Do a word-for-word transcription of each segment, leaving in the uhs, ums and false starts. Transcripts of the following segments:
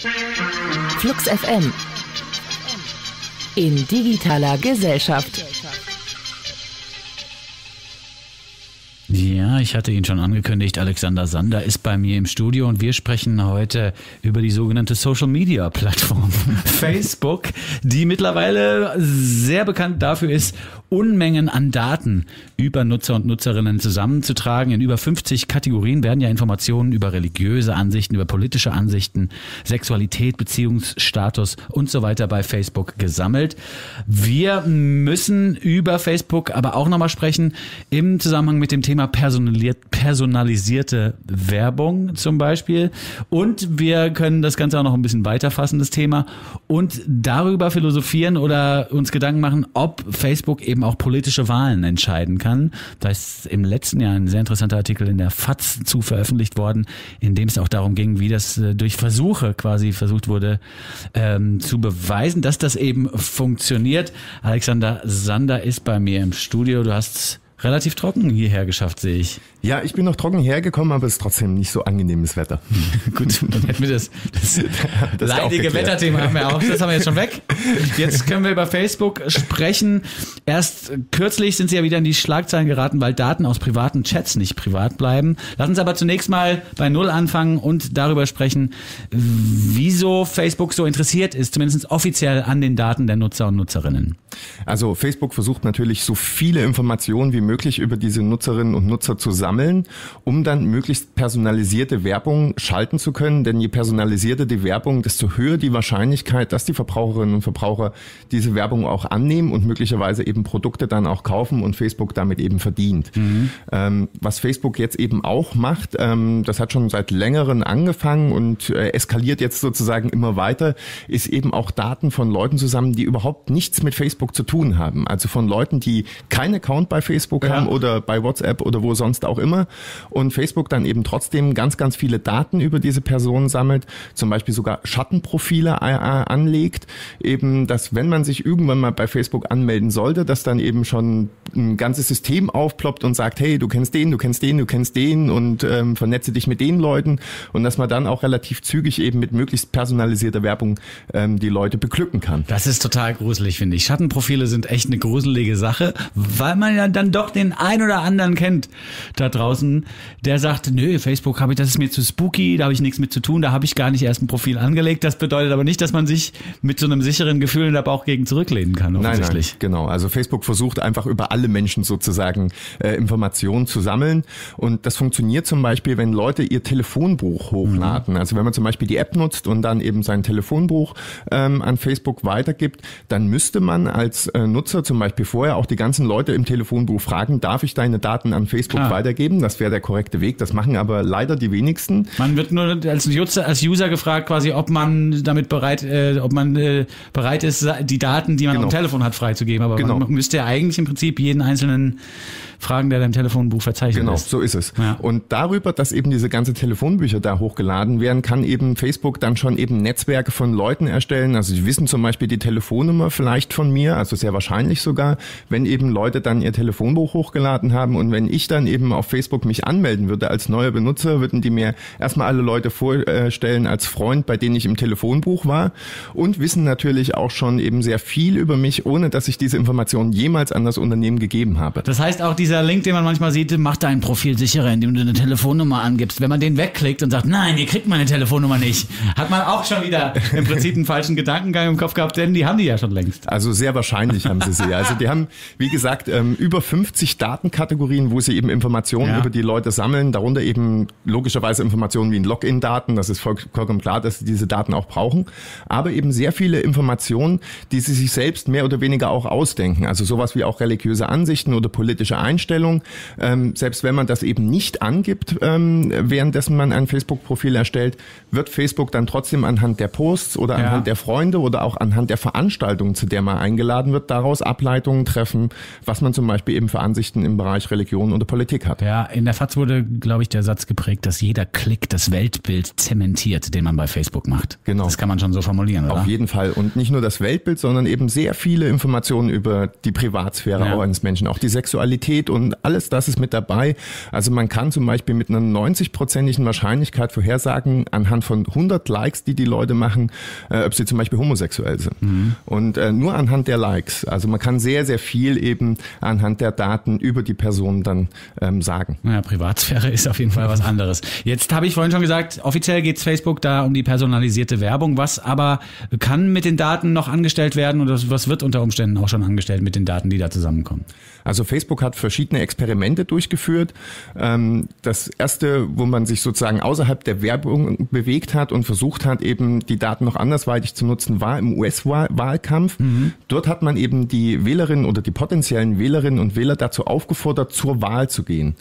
Flux F M in digitaler Gesellschaft. Ja, ich hatte ihn schon angekündigt. Alexander Sander ist bei mir im Studio und wir sprechen heute über die sogenannte Social-Media-Plattform Facebook, die mittlerweile sehr bekannt dafür ist, Unmengen an Daten über Nutzer und Nutzerinnen zusammenzutragen. In über fünfzig Kategorien werden ja Informationen über religiöse Ansichten, über politische Ansichten, Sexualität, Beziehungsstatus und so weiter bei Facebook gesammelt. Wir müssen über Facebook aber auch nochmal sprechen im Zusammenhang mit dem Thema personalisierte Werbung zum Beispiel. Und wir können das Ganze auch noch ein bisschen weiterfassen, das Thema, und darüber philosophieren oder uns Gedanken machen, ob Facebook eben auch politische Wahlen entscheiden kann. Da ist im letzten Jahr ein sehr interessanter Artikel in der F A Z zu veröffentlicht worden, in dem es auch darum ging, wie das durch Versuche quasi versucht wurde ähm, zu beweisen, dass das eben funktioniert. Alexander Sander ist bei mir im Studio. Du hast relativ trocken hierher geschafft, sehe ich. Ja, ich bin noch trocken hergekommen, aber es ist trotzdem nicht so angenehmes Wetter. Gut, dann hätten wir das, das, das leidige Wetterthema haben wir auch. Das haben wir jetzt schon weg. Jetzt können wir über Facebook sprechen. Erst kürzlich sind sie ja wieder in die Schlagzeilen geraten, weil Daten aus privaten Chats nicht privat bleiben. Lass uns aber zunächst mal bei Null anfangen und darüber sprechen, wieso Facebook so interessiert ist, zumindest offiziell an den Daten der Nutzer und Nutzerinnen. Also Facebook versucht natürlich so viele Informationen wie möglich über diese Nutzerinnen und Nutzer zu sammeln, um dann möglichst personalisierte Werbung schalten zu können. Denn je personalisierter die Werbung, desto höher die Wahrscheinlichkeit, dass die Verbraucherinnen und Verbraucher diese Werbung auch annehmen und möglicherweise eben Produkte dann auch kaufen und Facebook damit eben verdient. Mhm. Ähm, was Facebook jetzt eben auch macht, ähm, das hat schon seit längerem angefangen und äh, eskaliert jetzt sozusagen immer weiter, ist eben auch Daten von Leuten zusammen, die überhaupt nichts mit Facebook zu tun haben. Also von Leuten, die keinen Account bei Facebook ja. haben oder bei WhatsApp oder wo sonst auch immer, und Facebook dann eben trotzdem ganz, ganz viele Daten über diese Personen sammelt, zum Beispiel sogar Schattenprofile äh, anlegt, eben, dass wenn man sich irgendwann mal bei Facebook anmelden sollte, dass dann eben schon ein ganzes System aufploppt und sagt, hey, du kennst den, du kennst den, du kennst den und ähm, vernetze dich mit den Leuten, und dass man dann auch relativ zügig eben mit möglichst personalisierter Werbung ähm, die Leute beglücken kann. Das ist total gruselig, finde ich. Schattenprofile sind echt eine gruselige Sache, weil man ja dann doch den ein oder anderen kennt da draußen, der sagt, nö, Facebook habe ich, das ist mir zu spooky, da habe ich nichts mit zu tun, da habe ich gar nicht erst ein Profil angelegt. Das bedeutet aber nicht, dass man sich mit so einem sicheren Gefühl in der Bauch gegen zurücklehnen kann, offensichtlich. Nein, nein, genau. Also Facebook versucht einfach über alle Menschen sozusagen äh, Informationen zu sammeln, und das funktioniert zum Beispiel, wenn Leute ihr Telefonbuch hochladen. Mhm. Also wenn man zum Beispiel die App nutzt und dann eben sein Telefonbuch ähm, an Facebook weitergibt, dann müsste man als äh, Nutzer zum Beispiel vorher auch die ganzen Leute im Telefonbuch fragen, darf ich deine Daten an Facebook ah. weitergeben? Das wäre der korrekte Weg. Das machen aber leider die wenigsten. Man wird nur als User, als User gefragt, quasi, ob man damit bereit, äh, ob man äh, bereit ist, die Daten, die man genau. am Telefon hat, freizugeben. Aber genau. man müsste ja eigentlich im Prinzip jeden einzelnen fragen, der dein Telefonbuch verzeichnet genau, ist. Genau, so ist es. Ja. Und darüber, dass eben diese ganze Telefonbücher da hochgeladen werden, kann eben Facebook dann schon eben Netzwerke von Leuten erstellen. Also sie wissen zum Beispiel die Telefonnummer vielleicht von mir, also sehr wahrscheinlich sogar, wenn eben Leute dann ihr Telefonbuch hochgeladen haben, und wenn ich dann eben auf Facebook mich anmelden würde als neuer Benutzer, würden die mir erstmal alle Leute vorstellen als Freund, bei denen ich im Telefonbuch war, und wissen natürlich auch schon eben sehr viel über mich, ohne dass ich diese Informationen jemals an das Unternehmen gegeben habe. Das heißt auch, dieser Link, den man manchmal sieht, macht dein Profil sicherer, indem du eine Telefonnummer angibst. Wenn man den wegklickt und sagt, nein, ihr kriegt meine Telefonnummer nicht, hat man auch schon wieder im Prinzip einen falschen Gedankengang im Kopf gehabt, denn die haben die ja schon längst. Also sehr wahrscheinlich haben sie sie. Also die haben, wie gesagt, über fünfzig Datenkategorien, wo sie eben Informationen ja. über die Leute sammeln, darunter eben logischerweise Informationen wie Login-Daten, das ist vollkommen klar, dass sie diese Daten auch brauchen, aber eben sehr viele Informationen, die sie sich selbst mehr oder weniger auch ausdenken. Also sowas wie auch religiöse Ansichten oder politische Einstellungen. Ähm, selbst wenn man das eben nicht angibt, ähm, währenddessen man ein Facebook-Profil erstellt, wird Facebook dann trotzdem anhand der Posts oder anhand ja. der Freunde oder auch anhand der Veranstaltung, zu der man eingeladen wird, daraus Ableitungen treffen, was man zum Beispiel eben für Ansichten im Bereich Religion oder Politik hat. Ja, in der F A Z wurde, glaube ich, der Satz geprägt, dass jeder Klick das Weltbild zementiert, den man bei Facebook macht. Genau. Das kann man schon so formulieren, oder? Auf jeden Fall. Und nicht nur das Weltbild, sondern eben sehr viele Informationen über die Privatsphäre ja. eines Menschen, auch die Sexualität, Qualität und alles das ist mit dabei. Also man kann zum Beispiel mit einer neunzig-prozentigen Wahrscheinlichkeit vorhersagen, anhand von hundert Likes, die die Leute machen, äh, ob sie zum Beispiel homosexuell sind. Mhm. Und äh, nur anhand der Likes. Also man kann sehr, sehr viel eben anhand der Daten über die Person dann ähm, sagen. Naja, Privatsphäre ist auf jeden Fall was anderes. Jetzt habe ich vorhin schon gesagt, offiziell geht es Facebook da um die personalisierte Werbung. Was aber kann mit den Daten noch angestellt werden oder was wird unter Umständen auch schon angestellt mit den Daten, die da zusammenkommen? Also Facebook hat verschiedene Experimente durchgeführt. Das erste, wo man sich sozusagen außerhalb der Werbung bewegt hat und versucht hat, eben die Daten noch andersweitig zu nutzen, war im U S-Wahlkampf. Mhm. Dort hat man eben die Wählerinnen oder die potenziellen Wählerinnen und Wähler dazu aufgefordert, zur Wahl zu gehen.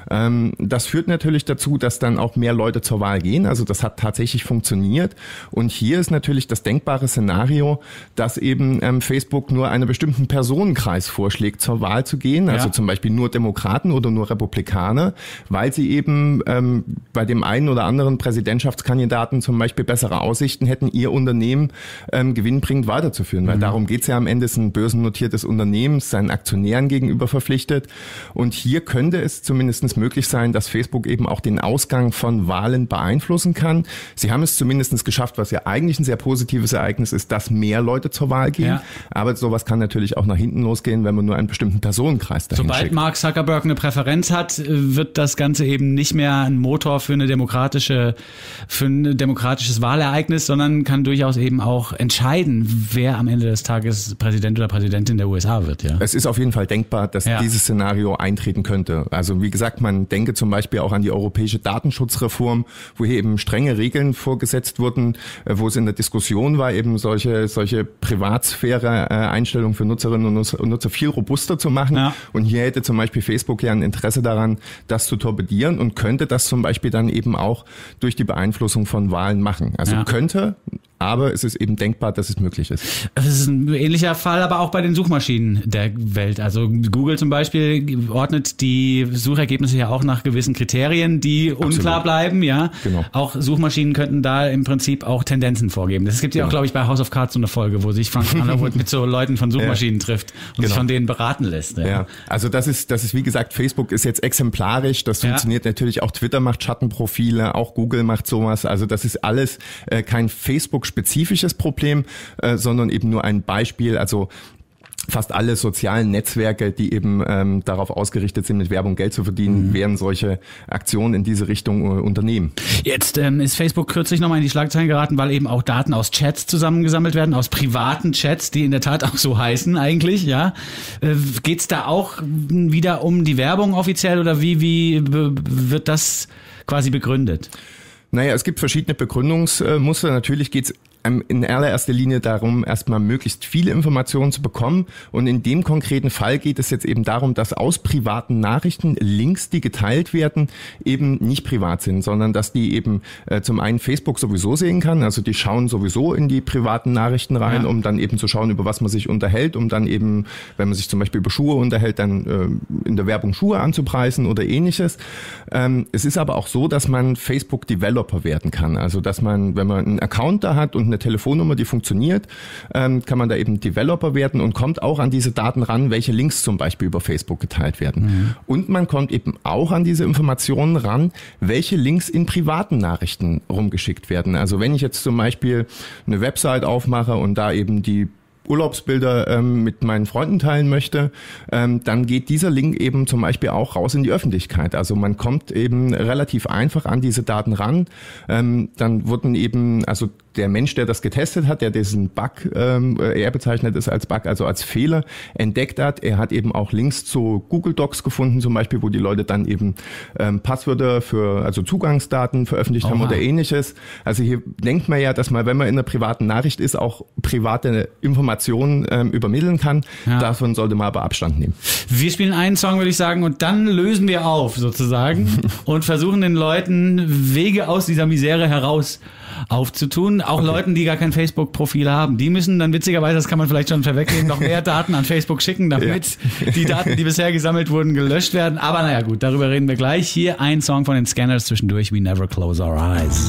Das führt natürlich dazu, dass dann auch mehr Leute zur Wahl gehen. Also das hat tatsächlich funktioniert. Und hier ist natürlich das denkbare Szenario, dass eben Facebook nur einen bestimmten Personenkreis vorschlägt, zur Wahl zu gehen, also ja. zum Beispiel nur Demokraten oder nur Republikaner, weil sie eben ähm, bei dem einen oder anderen Präsidentschaftskandidaten zum Beispiel bessere Aussichten hätten, ihr Unternehmen ähm, gewinnbringend weiterzuführen. Mhm. Weil darum geht es ja am Ende, es ist ein börsennotiertes Unternehmen, seinen Aktionären gegenüber verpflichtet. Und hier könnte es zumindest möglich sein, dass Facebook eben auch den Ausgang von Wahlen beeinflussen kann. Sie haben es zumindest geschafft, was ja eigentlich ein sehr positives Ereignis ist, dass mehr Leute zur Wahl gehen. Ja. Aber sowas kann natürlich auch nach hinten losgehen, wenn man nur einen bestimmten Personenkreis dahin Sobald schickt. Mark Zuckerberg eine Präferenz hat, wird das Ganze eben nicht mehr ein Motor für eine demokratische, für ein demokratisches Wahlereignis, sondern kann durchaus eben auch entscheiden, wer am Ende des Tages Präsident oder Präsidentin der U S A wird. Ja. Es ist auf jeden Fall denkbar, dass ja. dieses Szenario eintreten könnte. Also wie gesagt, man denke zum Beispiel auch an die europäische Datenschutzreform, wo hier eben strenge Regeln vorgesetzt wurden, wo es in der Diskussion war, eben solche, solche Privatsphäre-Einstellungen für Nutzerinnen und Nutzer viel robuster zu machen. Ja. Und hier hätte zum Beispiel Facebook ja ein Interesse daran, das zu torpedieren und könnte das zum Beispiel dann eben auch durch die Beeinflussung von Wahlen machen. Also ja. könnte, aber es ist eben denkbar, dass es möglich ist. Das ist ein ähnlicher Fall, aber auch bei den Suchmaschinen der Welt. Also Google zum Beispiel ordnet die Suchergebnisse ja auch nach gewissen Kriterien, die Absolut. unklar bleiben. Ja, genau. Auch Suchmaschinen könnten da im Prinzip auch Tendenzen vorgeben. Es gibt ja genau. auch, glaube ich, bei House of Cards so eine Folge, wo sich Frank Underwood mit so Leuten von Suchmaschinen ja. trifft und genau. sich von denen beraten lässt. Ja. ja, also das ist, das ist wie gesagt, Facebook ist jetzt exemplarisch. Das ja. funktioniert natürlich auch. Twitter macht Schattenprofile, auch Google macht sowas. Also das ist alles äh, kein Facebook spezifisches Problem, äh, sondern eben nur ein Beispiel. Also fast alle sozialen Netzwerke, die eben ähm, darauf ausgerichtet sind, mit Werbung Geld zu verdienen, mhm. werden solche Aktionen in diese Richtung äh, unternehmen. Jetzt ähm, ist Facebook kürzlich nochmal in die Schlagzeilen geraten, weil eben auch Daten aus Chats zusammengesammelt werden, aus privaten Chats, die in der Tat auch so heißen eigentlich, ja. Äh, geht's da auch wieder um die Werbung offiziell oder wie, wie b- wird das quasi begründet? Naja, es gibt verschiedene Begründungsmuster. Natürlich geht's in allererster Linie darum, erstmal möglichst viele Informationen zu bekommen. Und in dem konkreten Fall geht es jetzt eben darum, dass aus privaten Nachrichten Links, die geteilt werden, eben nicht privat sind, sondern dass die eben äh, zum einen Facebook sowieso sehen kann. Also die schauen sowieso in die privaten Nachrichten rein, ja. um dann eben zu schauen, über was man sich unterhält, um dann eben, wenn man sich zum Beispiel über Schuhe unterhält, dann äh, in der Werbung Schuhe anzupreisen oder ähnliches. Ähm, es ist aber auch so, dass man Facebook-Developer werden kann. Also dass man, wenn man einen Account da hat und eine Telefonnummer, die funktioniert, ähm, kann man da eben Developer werden und kommt auch an diese Daten ran, welche Links zum Beispiel über Facebook geteilt werden. Mhm. Und man kommt eben auch an diese Informationen ran, welche Links in privaten Nachrichten rumgeschickt werden. Also wenn ich jetzt zum Beispiel eine Website aufmache und da eben die Urlaubsbilder ähm, mit meinen Freunden teilen möchte, ähm, dann geht dieser Link eben zum Beispiel auch raus in die Öffentlichkeit. Also man kommt eben relativ einfach an diese Daten ran. Ähm, dann wurden eben, also der Mensch, der das getestet hat, der diesen Bug, ähm, er bezeichnet es als Bug, also als Fehler, entdeckt hat. Er hat eben auch Links zu Google Docs gefunden, zum Beispiel, wo die Leute dann eben ähm, Passwörter für, also Zugangsdaten veröffentlicht Oha. haben oder ähnliches. Also hier denkt man ja, dass man, wenn man in einer privaten Nachricht ist, auch private Informationen ähm, übermitteln kann. Ja. Davon sollte man aber Abstand nehmen. Wir spielen einen Song, würde ich sagen, und dann lösen wir auf, sozusagen, und versuchen den Leuten Wege aus dieser Misere heraus aufzutun. Auch okay. Leuten, die gar kein Facebook-Profil haben. Die müssen dann witzigerweise, das kann man vielleicht schon vorwegnehmen, noch mehr Daten an Facebook schicken, damit ja. die Daten, die bisher gesammelt wurden, gelöscht werden. Aber naja gut, darüber reden wir gleich. Hier ein Song von den Scanners zwischendurch, We Never Close Our Eyes.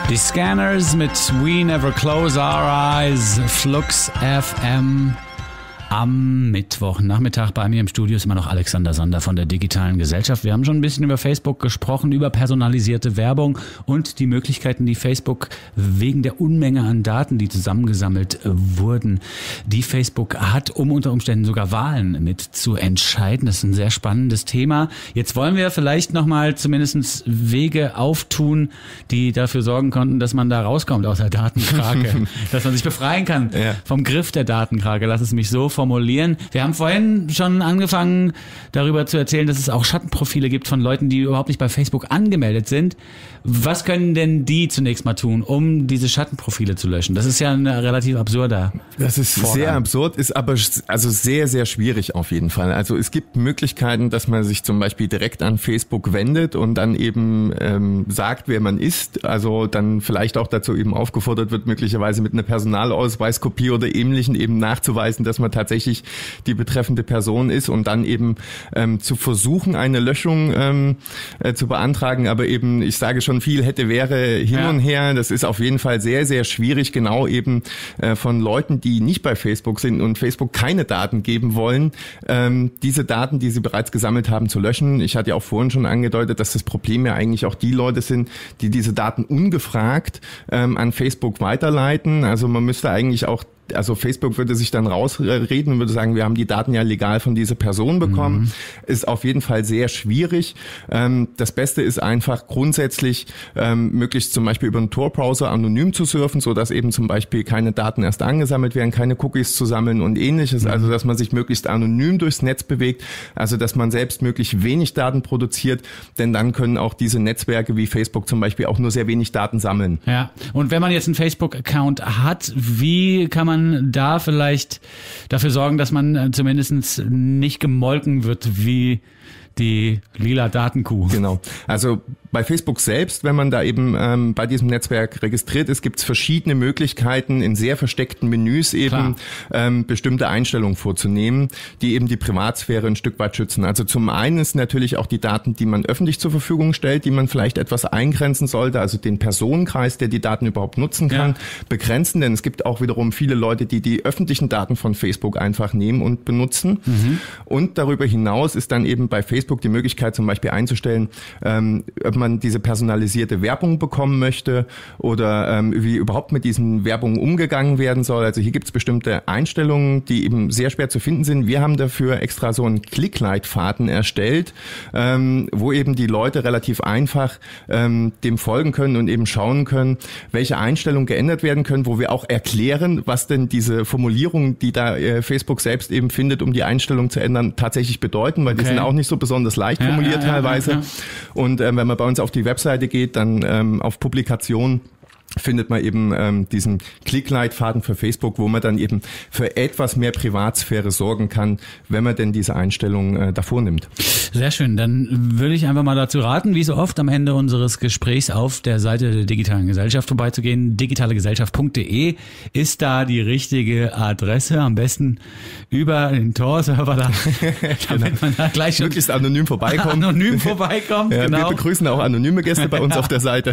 Die Scanners mit We Never Close Our Eyes, Flux F M. Am Mittwochnachmittag bei mir im Studio ist immer noch Alexander Sander von der Digitalen Gesellschaft. Wir haben schon ein bisschen über Facebook gesprochen, über personalisierte Werbung und die Möglichkeiten, die Facebook wegen der Unmenge an Daten, die zusammengesammelt wurden, die Facebook hat, um unter Umständen sogar Wahlen mit zu entscheiden. Das ist ein sehr spannendes Thema. Jetzt wollen wir vielleicht nochmal zumindest Wege auftun, die dafür sorgen konnten, dass man da rauskommt aus der Datenkrake, dass man sich befreien kann ja. vom Griff der Datenkrake. Lass es mich so formulieren. Wir haben vorhin schon angefangen, darüber zu erzählen, dass es auch Schattenprofile gibt von Leuten, die überhaupt nicht bei Facebook angemeldet sind. Was können denn die zunächst mal tun, um diese Schattenprofile zu löschen? Das ist ja ein relativ absurder Das ist Vorgang. Sehr absurd, ist aber also sehr, sehr schwierig auf jeden Fall. Also es gibt Möglichkeiten, dass man sich zum Beispiel direkt an Facebook wendet und dann eben ähm, sagt, wer man ist. Also dann vielleicht auch dazu eben aufgefordert wird, möglicherweise mit einer Personalausweiskopie oder Ähnlichen eben nachzuweisen, dass man tatsächlich die betreffende Person ist und dann eben ähm, zu versuchen, eine Löschung ähm, äh, zu beantragen. Aber eben, ich sage schon, viel hätte, wäre hin ja. und her. Das ist auf jeden Fall sehr, sehr schwierig, genau eben äh, von Leuten, die nicht bei Facebook sind und Facebook keine Daten geben wollen, ähm, diese Daten, die sie bereits gesammelt haben, zu löschen. Ich hatte ja auch vorhin schon angedeutet, dass das Problem ja eigentlich auch die Leute sind, die diese Daten ungefragt ähm, an Facebook weiterleiten. Also man müsste eigentlich auch Also Facebook würde sich dann rausreden und würde sagen, wir haben die Daten ja legal von dieser Person bekommen. Mhm. Ist auf jeden Fall sehr schwierig. Das Beste ist einfach grundsätzlich möglichst zum Beispiel über einen Tor-Browser anonym zu surfen, sodass eben zum Beispiel keine Daten erst angesammelt werden, keine Cookies zu sammeln und ähnliches. Mhm. Also dass man sich möglichst anonym durchs Netz bewegt, also dass man selbst möglichst wenig Daten produziert, denn dann können auch diese Netzwerke wie Facebook zum Beispiel auch nur sehr wenig Daten sammeln. Ja, und wenn man jetzt einen Facebook-Account hat, wie kann man da vielleicht dafür sorgen, dass man zumindest nicht gemolken wird wie die lila Datenkuh? Genau. Also bei Facebook selbst, wenn man da eben ähm, bei diesem Netzwerk registriert ist, gibt es verschiedene Möglichkeiten, in sehr versteckten Menüs eben ähm, bestimmte Einstellungen vorzunehmen, die eben die Privatsphäre ein Stück weit schützen. Also zum einen ist natürlich auch die Daten, die man öffentlich zur Verfügung stellt, die man vielleicht etwas eingrenzen sollte, also den Personenkreis, der die Daten überhaupt nutzen kann, ja. begrenzen, denn es gibt auch wiederum viele Leute, die die öffentlichen Daten von Facebook einfach nehmen und benutzen. Mhm. Und darüber hinaus ist dann eben bei Facebook die Möglichkeit zum Beispiel einzustellen, ähm, ob man diese personalisierte Werbung bekommen möchte oder ähm, wie überhaupt mit diesen Werbungen umgegangen werden soll. Also hier gibt es bestimmte Einstellungen, die eben sehr schwer zu finden sind. Wir haben dafür extra so einen Klickleitfaden erstellt, ähm, wo eben die Leute relativ einfach ähm, dem folgen können und eben schauen können, welche Einstellungen geändert werden können, wo wir auch erklären, was denn diese Formulierungen, die da äh, Facebook selbst eben findet, um die Einstellung zu ändern, tatsächlich bedeuten, weil okay. die sind auch nicht so besonders leicht formuliert ja, ja, teilweise. Ja, ja, ja. Und ähm, wenn man bei uns auf die Webseite geht, dann ähm, auf Publikation findet man eben ähm, diesen Klickleitfaden für Facebook, wo man dann eben für etwas mehr Privatsphäre sorgen kann, wenn man denn diese Einstellungen äh, davor nimmt. Sehr schön. Dann würde ich einfach mal dazu raten, wie so oft am Ende unseres Gesprächs auf der Seite der Digitalen Gesellschaft vorbeizugehen. digitale gesellschaft punkt de ist da die richtige Adresse. Am besten über den Tor-Server, da, damit man da gleich schon möglichst anonym vorbeikommt. Anonym vorbeikommt, ja, genau. Wir begrüßen auch anonyme Gäste bei uns auf der Seite.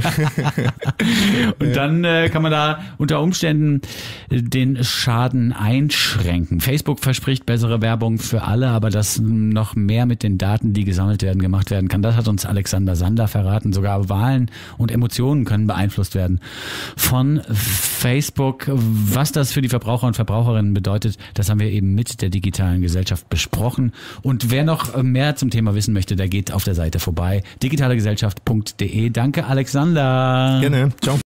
Und dann äh, kann man da unter Umständen den Schaden einschränken. Facebook verspricht bessere Werbung für alle, aber dass noch mehr mit den Daten, die gesammelt werden, gemacht werden kann, das hat uns Alexander Sander verraten. Sogar Wahlen und Emotionen können beeinflusst werden von Facebook. Was das für die Verbraucher und Verbraucherinnen bedeutet, das haben wir eben mit der Digitalen Gesellschaft besprochen. Und wer noch mehr zum Thema wissen möchte, der geht auf der Seite vorbei. digitale gesellschaft punkt de. Danke, Alexander. Gerne. Ciao.